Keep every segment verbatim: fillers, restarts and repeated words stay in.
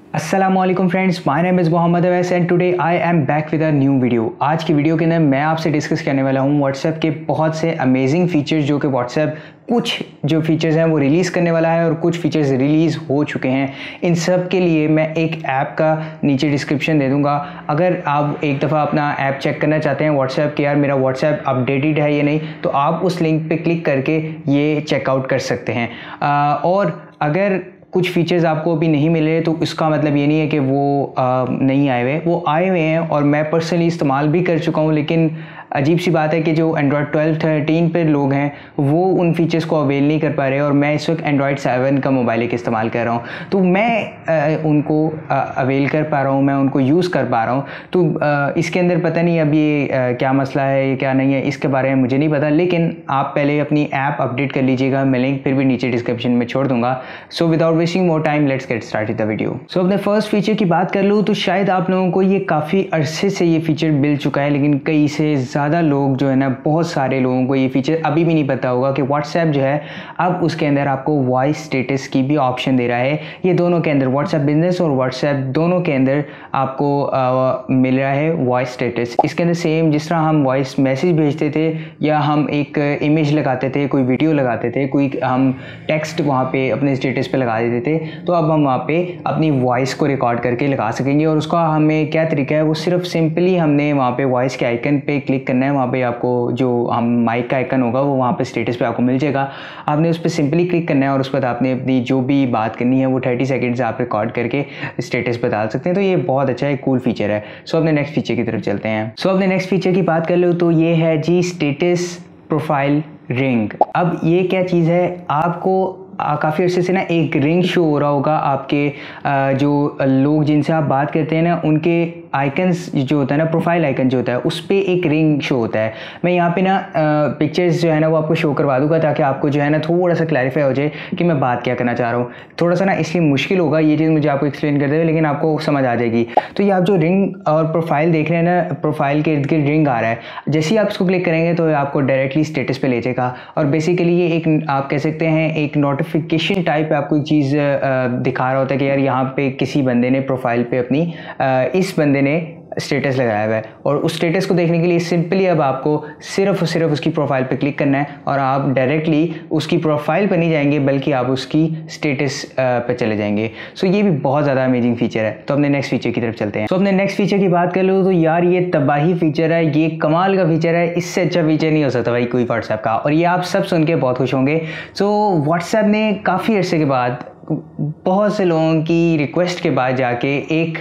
अस्सलामुअलैकुम friends, my name is Mohammad Awais and today I am back with a new video. आज की video के अंदर मैं आपसे डिस्कस करने वाला हूँ व्हाट्सएप के बहुत से अमेजिंग फीचर्स जो कि व्हाट्सएप कुछ जो फीचर्स हैं वो रिलीज़ करने वाला है और कुछ फीचर्स रिलीज़ हो चुके हैं। इन सब के लिए मैं एक ऐप का नीचे डिस्क्रिप्शन दे दूंगा। अगर आप एक दफ़ा अपना ऐप चेक करना चाहते हैं व्हाट्सएप के, यार मेरा व्हाट्सएप अपडेटेड है या नहीं, तो आप उस लिंक पे क्लिक करके ये चेकआउट कर सकते हैं। आ, और अगर कुछ फीचर्स आपको अभी नहीं मिले तो इसका मतलब ये नहीं है कि वो आ, नहीं आए हुए, वो आए हुए हैं और मैं पर्सनली इस्तेमाल भी कर चुका हूँ। लेकिन अजीब सी बात है कि जो एंड्रॉयड ट्वेल्व थर्टीन पर लोग हैं वो उन फीचर्स को अवेल नहीं कर पा रहे और मैं इस वक्त एंड्रॉयड सेवन का मोबाइल एक इस्तेमाल कर रहा हूँ, तो मैं आ, उनको आ, अवेल कर पा रहा हूँ, मैं उनको यूज़ कर पा रहा हूँ। तो आ, इसके अंदर पता नहीं अब ये आ, क्या मसला है या क्या नहीं है, इसके बारे में मुझे नहीं पता। लेकिन आप पहले अपनी ऐप अपडेट कर लीजिएगा, मैं लिंक फिर भी नीचे डिस्क्रिप्शन में छोड़ दूँगा। So without wasting more time let's get started the video. So अपने फर्स्ट फीचर की बात कर लूँ तो शायद आप लोगों को ये काफ़ी अरसे से ये फीचर मिल चुका है, लेकिन कई से ज़्यादा लोग जो है ना, बहुत सारे लोगों को ये फीचर अभी भी नहीं पता होगा कि व्हाट्सएप जो है अब उसके अंदर आपको वॉइस स्टेटस की भी ऑप्शन दे रहा है। ये दोनों के अंदर व्हाट्सएप बिजनेस और व्हाट्सएप दोनों के अंदर आपको आ, मिल रहा है वॉइस स्टेटस। इसके अंदर सेम जिस तरह हम वॉइस मैसेज भेजते थे या हम एक इमेज लगाते थे, कोई वीडियो लगाते थे, कोई हम टेक्स्ट वहाँ पे अपने स्टेटस पे लगा देते थे, तो अब हम वहाँ पे अपनी वॉइस को रिकॉर्ड करके लगा सकेंगे। और उसका हमें क्या तरीका है, वो सिर्फ सिंपली हमने वहाँ पे वॉइस के आइकन पे क्लिक करना है। वहाँ पे आपको जो हम माइक का आइकन होगा वो वहाँ पे स्टेटस पे आपको मिल जाएगा। आपने उस पर सिंपली क्लिक करना है और उस पर आपने अपनी जो भी बात करनी है वो थर्टी सेकेंड्स आप रिकॉर्ड करके स्टेटस पे डाल सकते हैं। तो ये बहुत अच्छा है, कूल फीचर है। सो अपने नेक्स्ट फीचर की तरफ चलते हैं। सो अपने नेक्स्ट फीचर की बात कर लो तो ये है जी स्टेटस प्रोफाइल रिंग। अब ये क्या चीज़ है, आपको काफ़ी अर्से से ना एक रिंग शो हो रहा होगा आपके आ, जो लोग जिनसे आप बात करते हैं ना, उनके आइकन्स जो होता है ना, प्रोफाइल आइकन जो होता है उस पर एक रिंग शो होता है। मैं यहाँ पे ना पिक्चर्स जो है ना वो आपको शो करवा दूंगा ताकि आपको जो है ना थोड़ा सा क्लैरिफाई हो जाए कि मैं बात क्या करना चाह रहा हूँ। थोड़ा सा ना इसलिए मुश्किल होगा ये चीज़ मुझे आपको एक्सप्लेन करते हुए, लेकिन आपको समझ आ जाएगी। तो ये आप जो रिंग और प्रोफाइल देख रहे हैं ना, प्रोफाइल के इर्द गिर्द रिंग आ रहा है, जैसे ही आप इसको क्लिक करेंगे तो आपको डायरेक्टली स्टेटस पे ले जाएगा। और बेसिकली ये एक आप कह सकते हैं एक नोटिफिकेशन टाइप आपको एक चीज़ दिखा रहा होता है कि यार यहाँ पे किसी बंदे ने प्रोफाइल पे अपनी इस बंदे ने स्टेटस लगाया हुआ है। और उस स्टेटस को देखने के लिए सिंपली अब आपको सिर्फ और सिर्फ उसकी प्रोफाइल पे क्लिक करना है और आप डायरेक्टली उसकी प्रोफाइल पर नहीं जाएंगे बल्कि आप उसकी स्टेटस पे चले जाएंगे। सो ये भी बहुत ज़्यादा अमेजिंग फीचर है। तो अपने नेक्स्ट फीचर की तरफ चलते हैं। तो अपने नेक्स्ट फीचर की बात कर लो तो यार ये तबाही फीचर है, ये कमाल का फीचर है, इससे अच्छा फीचर नहीं हो सकता भाई कोई व्हाट्सएप का। और ये आप सब सुन के बहुत खुश होंगे। सो व्हाट्सएप ने काफ़ी अर्से के बाद बहुत से लोगों की रिक्वेस्ट के बाद जाके एक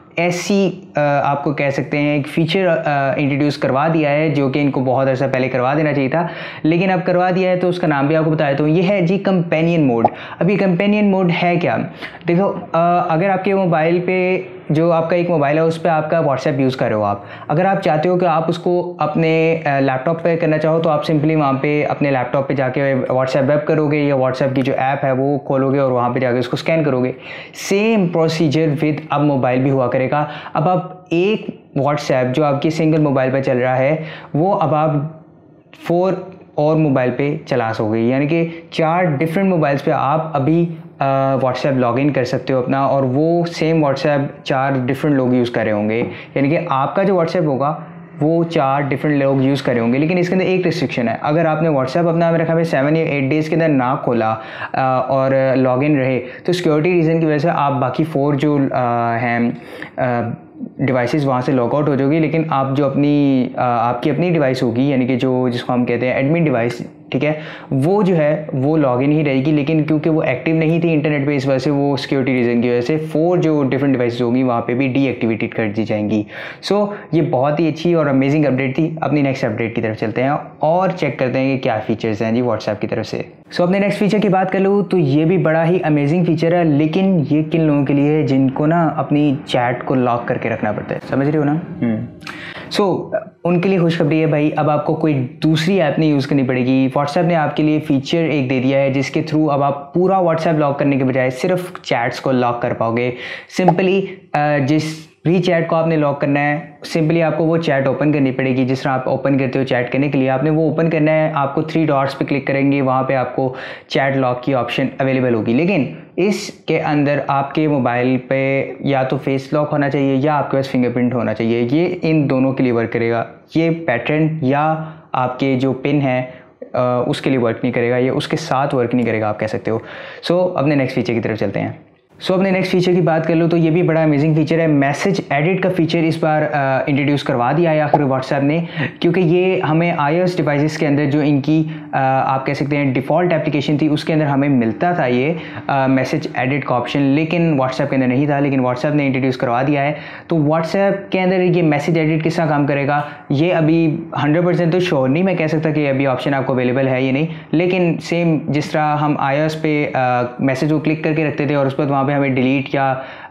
ऐसी आपको कह सकते हैं एक फ़ीचर इंट्रोड्यूस करवा दिया है जो कि इनको बहुत अर्सा पहले करवा देना चाहिए था, लेकिन अब करवा दिया है। तो उसका नाम भी आपको बता देता हूँ, ये है जी कंपेनियन मोड। अब ये कंपेनियन मोड है क्या, देखो अगर आपके मोबाइल पे जो आपका एक मोबाइल है उस पर आपका व्हाट्सएप यूज़ कर रहे हो आप, अगर आप चाहते हो कि आप उसको अपने लैपटॉप पे करना चाहो तो आप सिंपली वहाँ पे अपने लैपटॉप पे जाके व्हाट्सएप वेब करोगे या व्हाट्सएप की जो ऐप है वो खोलोगे और वहाँ पे जाके उसको स्कैन करोगे। सेम प्रोसीजर विद अब मोबाइल भी हुआ करेगा। अब आप एक व्हाट्सएप जो आपकी सिंगल मोबाइल पर चल रहा है वो अब आप फोर और मोबाइल पे चला सकोगे, यानी कि चार डिफरेंट मोबाइल्स पे आप अभी व्हाट्सएप लॉगिन कर सकते हो अपना, और वो सेम व्हाट्सएप चार डिफरेंट लोग यूज़ कर रहे होंगे। यानी कि आपका जो व्हाट्सएप होगा वो चार डिफरेंट लोग यूज़ करे होंगे। लेकिन इसके अंदर एक रिस्ट्रिक्शन है, अगर आपने व्हाट्सएप अपना मेरे ख्याल में सेवन या एट डेज़ के अंदर ना खोला और लॉगिन रहे तो सिक्योरिटी रीज़न की वजह से आप बाकी फोर जो हैं डिवाइसेस वहाँ से लॉग आउट हो जाओगी। लेकिन आप जो अपनी आपकी अपनी डिवाइस होगी, यानी कि जो जिसको हम कहते हैं एडमिन डिवाइस, ठीक है, वो जो है वो लॉगिन ही रहेगी। लेकिन क्योंकि वो एक्टिव नहीं थी इंटरनेट पे, इस वजह से वो सिक्योरिटी रीज़न की वजह से फोर जो डिफरेंट डिवाइसेस होंगी वहाँ पे भी डीएक्टिवेटेड कर दी जाएंगी। सो so, ये बहुत ही अच्छी और अमेजिंग अपडेट थी। अपनी नेक्स्ट अपडेट की तरफ चलते हैं और चेक करते हैं कि क्या फीचर्स हैं जी व्हाट्सएप की तरफ से। सो so, अपने नेक्स्ट फीचर की बात कर लूँ तो ये भी बड़ा ही अमेजिंग फीचर है, लेकिन ये किन लोगों के लिए है जिनको ना अपनी चैट को लॉक करके रखना पड़ता है, समझ रहे हो ना। सो so, उनके लिए खुशखबरी है भाई, अब आपको कोई दूसरी ऐप नहीं यूज़ करनी पड़ेगी। व्हाट्सएप ने आपके लिए फीचर एक दे दिया है जिसके थ्रू अब आप पूरा व्हाट्सएप लॉक करने के बजाय सिर्फ चैट्स को लॉक कर पाओगे। सिंपली जिस वी चैट को आपने लॉक करना है। सिंपली आपको वो चैट ओपन करनी पड़ेगी, जिस तरह आप ओपन करते हो चैट करने के लिए आपने वो ओपन करना है। आपको थ्री डॉट्स पे क्लिक करेंगे, वहाँ पे आपको चैट लॉक की ऑप्शन अवेलेबल होगी। लेकिन इसके अंदर आपके मोबाइल पे या तो फेस लॉक होना चाहिए या आपके पास फिंगरप्रिंट होना चाहिए। ये इन दोनों के लिए वर्क करेगा। ये पैटर्न या आपके जो पिन है उसके लिए वर्क नहीं करेगा, ये उसके साथ वर्क नहीं करेगा, आप कह सकते हो। सो so, अपने नेक्स्ट फीचर की तरफ चलते हैं। सो so, अपने नेक्स्ट फीचर की बात कर लो तो ये भी बड़ा अमेजिंग फीचर है। मैसेज एडिट का फीचर इस बार इंट्रोड्यूस करवा दिया है आखिर व्हाट्सएप ने, क्योंकि ये हमें आईओएस डिवाइसेस के अंदर जो इनकी आ, आप कह सकते हैं डिफ़ॉल्ट एप्लीकेशन थी उसके अंदर हमें मिलता था ये मैसेज एडिट का ऑप्शन, लेकिन व्हाट्सएप के अंदर नहीं था। लेकिन व्हाट्सएप ने इंट्रोड्यूस करवा दिया है। तो व्हाट्सएप के अंदर ये मैसेज एडिट किस तरह काम करेगा ये अभी हंड्रेड परसेंट तो श्योर नहीं मैं कह सकता कि अभी ऑप्शन आपको अवेलेबल है या नहीं, लेकिन सेम जिस तरह हम आईओएस पे मैसेज को क्लिक करके रखते थे और उस पर वहाँ पे हमें डिलीट या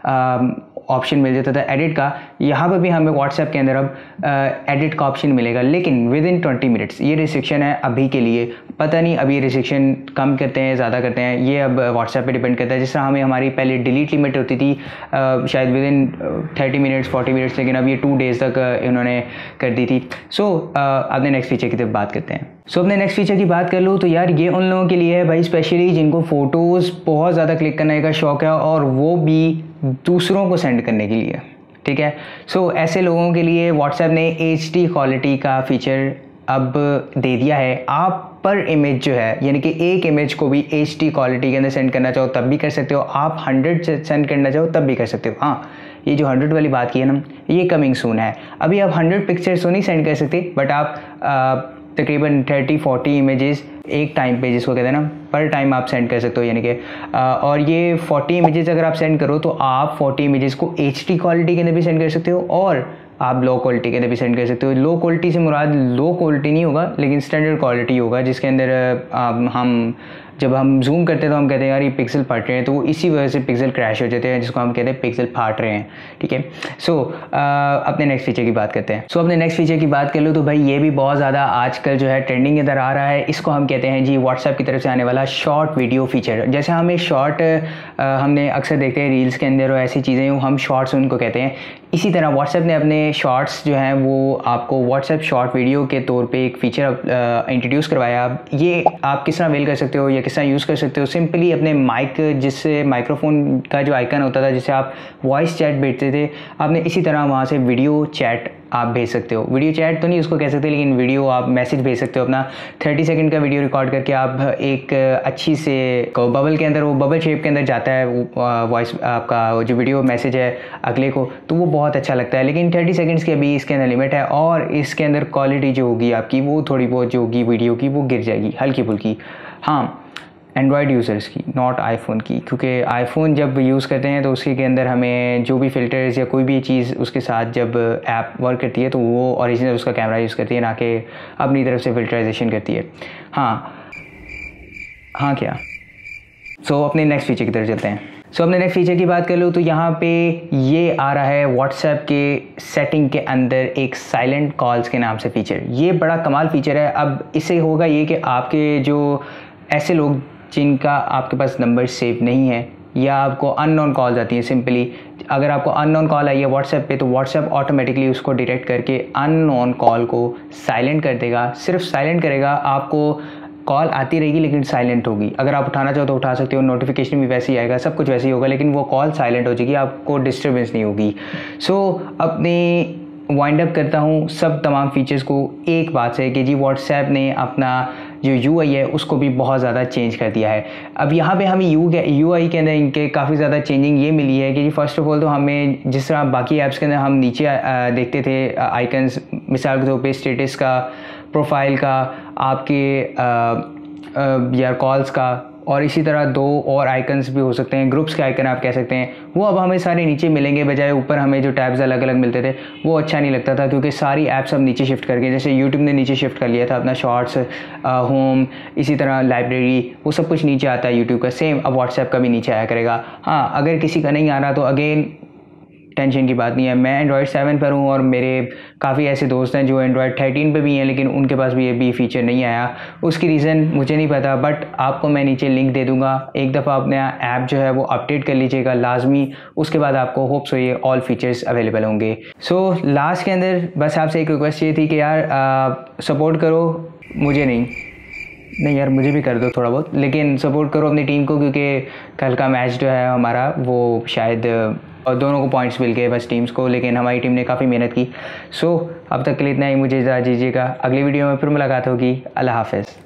ऑप्शन मिल जाता था एडिट का, यहाँ पे भी हमें व्हाट्सएप के अंदर अब एडिट का ऑप्शन मिलेगा, लेकिन विद इन ट्वेंटी मिनट्स। ये रिस्ट्रिक्शन है अभी के लिए, पता नहीं अभी रिस्ट्रिक्शन कम करते हैं ज़्यादा करते हैं, ये अब व्हाट्सएप पे डिपेंड करता है। जिस तरह हमें हमारी पहले डिलीट लिमिट होती थी uh, शायद within thirty minutes forty minutes, लेकिन अब ये टू डेज़ तक uh, इन्होंने कर दी थी। सो so, uh, अपने नेक्स्ट फीचर की तरफ बात करते हैं। सो so, अपने नेक्स्ट फीचर की बात कर लूँ तो यार ये उन लोगों के लिए है भाई, स्पेशली जिनको फ़ोटोज़ बहुत ज़्यादा क्लिक करने का शौक़ है और वो भी दूसरों को सेंड करने के लिए, ठीक है। सो so, ऐसे लोगों के लिए व्हाट्सएप ने एच डी क्वालिटी का फीचर अब दे दिया है। आप पर इमेज जो है, यानी कि एक इमेज को भी एच डी क्वालिटी के अंदर सेंड करना चाहो तब भी कर सकते हो, आप हंड्रेड सेंड करना चाहो तब भी कर सकते हो। हाँ, ये जो हंड्रेड वाली बात की है ना, ये कमिंग सून है। अभी आप हंड्रेड पिक्चर्स तो नहीं सेंड कर सकते, बट आप आ, तकरीबन थर्टी फोर्टी इमेजेस एक टाइम पे, जिसको कहते हैं ना, पर टाइम आप सेंड कर सकते हो। यानी कि और ये फोर्टी इमेजेस अगर आप सेंड करो तो आप फोर्टी इमेजेस को एच डी क्वालिटी के अंदर भी सेंड कर सकते हो और आप लो क्वालिटी के अंदर भी सेंड कर सकते हो। लो क्वालिटी से मुराद लो क्वालिटी नहीं होगा, लेकिन स्टैंडर्ड क्वालिटी होगा, जिसके अंदर हम जब हम जूम करते हैं तो हम कहते हैं यार ये पिक्सल फट रहे हैं, तो वो इसी वजह से पिक्सल क्रैश हो जाते हैं, जिसको हम कहते हैं पिक्सल फाट रहे हैं, ठीक है। सो so, अपने नेक्स्ट फीचर की बात करते हैं। सो so, अपने नेक्स्ट फीचर की बात कर लो तो भाई ये भी बहुत ज़्यादा आजकल जो है ट्रेंडिंग के अंदर आ रहा है। इसको हम कहते हैं जी व्हाट्सएप की तरफ से आने वाला शॉर्ट वीडियो फीचर। जैसे हमें शॉर्ट हमने अक्सर देखते हैं रील्स के अंदर और ऐसी चीज़ें, हम शॉर्ट्स उनको कहते हैं। इसी तरह व्हाट्सएप ने अपने शॉर्ट्स जो हैं वो आपको व्हाट्सएप शॉर्ट वीडियो के तौर पे एक फ़ीचर इंट्रोड्यूस करवाया। ये आप किस तरह मेल कर सकते हो या किस तरह यूज़ कर सकते हो, सिंपली अपने माइक, जिससे माइक्रोफोन का जो आइकन होता था जिससे आप वॉइस चैट भेजते थे, आपने इसी तरह वहाँ से वीडियो चैट आप भेज सकते हो। वीडियो चैट तो नहीं उसको कह सकते, लेकिन वीडियो आप मैसेज भेज सकते हो। अपना थर्टी सेकंड का वीडियो रिकॉर्ड करके आप एक अच्छी से बबल के अंदर, वो बबल शेप के अंदर जाता है वॉइस आपका जो वीडियो मैसेज है अगले को, तो वो बहुत अच्छा लगता है। लेकिन थर्टी सेकंड्स की अभी इसके अंदर लिमिट है और इसके अंदर क्वालिटी जो होगी आपकी वो थोड़ी बहुत जो होगी वीडियो की वो गिर जाएगी हल्की फुल्की। हाँ, एंड्रॉयड यूज़र्स की, नॉट आईफोन की, क्योंकि आईफोन जब यूज़ करते हैं तो उसके के अंदर हमें जो भी फ़िल्टर्स या कोई भी चीज़ उसके साथ जब ऐप वर्क करती है तो वो ओरिजिनल उसका कैमरा यूज़ करती है, ना कि अपनी तरफ से फ़िल्टराइजेशन करती है। हाँ हाँ क्या सो so, अपने नेक्स्ट फीचर की तरफ चलते हैं। सो so, अपने नेक्स्ट फीचर की बात कर लो तो यहाँ पे ये आ रहा है व्हाट्सएप के सेटिंग के अंदर एक साइलेंट कॉल्स के नाम से फ़ीचर। ये बड़ा कमाल फ़ीचर है। अब इससे होगा ये कि आपके जो ऐसे लोग जिनका आपके पास नंबर सेव नहीं है या आपको अननोन कॉल्स आती हैं, सिंपली अगर आपको अननोन कॉल आई है व्हाट्सएप पे तो व्हाट्सएप ऑटोमेटिकली उसको डिटेक्ट करके अननोन कॉल को साइलेंट कर देगा। सिर्फ साइलेंट करेगा, आपको कॉल आती रहेगी लेकिन साइलेंट होगी। अगर आप उठाना चाहो तो उठा सकते हो, नोटिफिकेशन भी वैसे ही आएगा, सब कुछ वैसे ही होगा, लेकिन वो कॉल साइलेंट हो जाएगी, आपको डिस्टर्बेंस नहीं होगी। सो so, अपनी वाइंड अप करता हूँ सब तमाम फीचर्स को एक बात से कि जी व्हाट्सएप ने अपना जो यू आई है उसको भी बहुत ज़्यादा चेंज कर दिया है। अब यहाँ पे हमें यू यू आई के अंदर इनके काफ़ी ज़्यादा चेंजिंग ये मिली है कि जी फर्स्ट ऑफ ऑल तो हमें जिस तरह बाकी ऐप्स के अंदर हम नीचे आ, देखते थे आइकन्स, मिसाल के तौर पे स्टेटस का, प्रोफाइल का, आपके आ, आ, यार कॉल्स का, और इसी तरह दो और आइकन्स भी हो सकते हैं, ग्रुप्स के आइकन आप कह सकते हैं, वो अब हमें सारे नीचे मिलेंगे, बजाय ऊपर हमें जो टैब्स अलग अलग मिलते थे वो अच्छा नहीं लगता था, क्योंकि सारी ऐप्स अब नीचे शिफ्ट करके, जैसे यूट्यूब ने नीचे शिफ्ट कर लिया था अपना शॉर्ट्स, होम, इसी तरह लाइब्रेरी, वो सब कुछ नीचे आता है यूट्यूब का, सेम अब व्हाट्सएप का भी नीचे आया करेगा। हाँ, अगर किसी का नहीं आ रहा तो अगेन टेंशन की बात नहीं है। मैं एंड्रॉयड सेवन पर हूँ और मेरे काफ़ी ऐसे दोस्त हैं जो एंड्रॉयड थर्टीन पे भी हैं, लेकिन उनके पास भी ये भी फीचर नहीं आया। उसकी रीज़न मुझे नहीं पता, बट आपको मैं नीचे लिंक दे दूँगा। एक दफ़ा अपना ऐप जो है वो अपडेट कर लीजिएगा लाजमी, उसके बाद आपको होप्स हो ये ऑल फीचर्स अवेलेबल होंगे। सो लास्ट के अंदर बस आपसे एक रिक्वेस्ट ये थी कि यार सपोर्ट करो, मुझे नहीं नहीं यार मुझे भी कर दो थोड़ा बहुत, लेकिन सपोर्ट करो अपनी टीम को, क्योंकि कल का मैच जो है हमारा वो शायद और दोनों को पॉइंट्स मिल गए बस टीम्स को, लेकिन हमारी टीम ने काफ़ी मेहनत की। सो अब तक के लिए इतना ही, मुझे इजाज़त दीजिएगा। अगली वीडियो में फिर मुलाकात होगी। अल्लाह हाफ़िज़।